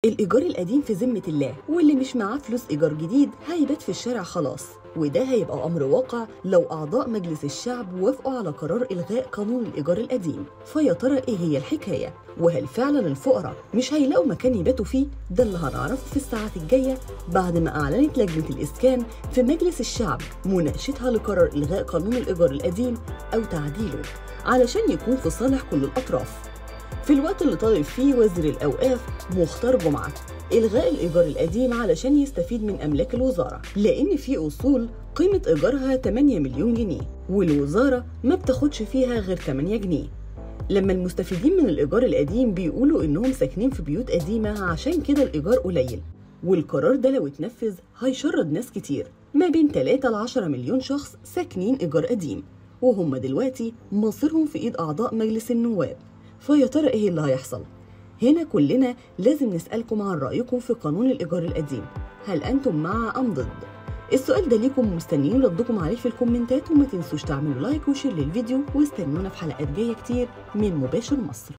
الإيجار القديم في ذمة الله، واللي مش معاه فلوس إيجار جديد هيبات في الشارع خلاص. وده هيبقى أمر واقع لو أعضاء مجلس الشعب وافقوا على قرار إلغاء قانون الإيجار القديم. فيا ترى إيه هي الحكاية؟ وهل فعلا الفقراء مش هيلاقوا مكان يباتوا فيه؟ ده اللي هنعرفه في الساعات الجاية بعد ما أعلنت لجنة الإسكان في مجلس الشعب مناقشتها لقرار إلغاء قانون الإيجار القديم أو تعديله علشان يكون في صالح كل الأطراف. في الوقت اللي طالب فيه وزير الأوقاف مختار جمعة إلغاء الإيجار القديم علشان يستفيد من أملاك الوزارة، لأن في أصول قيمة إيجارها 8 مليون جنيه والوزارة ما بتاخدش فيها غير 8 جنيه. لما المستفيدين من الإيجار القديم بيقولوا إنهم ساكنين في بيوت قديمة عشان كده الإيجار قليل، والقرار ده لو اتنفذ هيشرد ناس كتير، ما بين 3 ل 10 مليون شخص ساكنين إيجار قديم، وهم دلوقتي مصيرهم في إيد أعضاء مجلس النواب. فيا ترى إيه اللي هيحصل؟ هنا كلنا لازم نسألكم عن رأيكم في قانون الإيجار القديم، هل أنتم مع أم ضد؟ السؤال ده ليكم مستنيين ردكم عليه في الكومنتات، وما تنسوش تعملوا لايك وشير للفيديو، واستنونا في حلقات جاية كتير من مباشر مصر.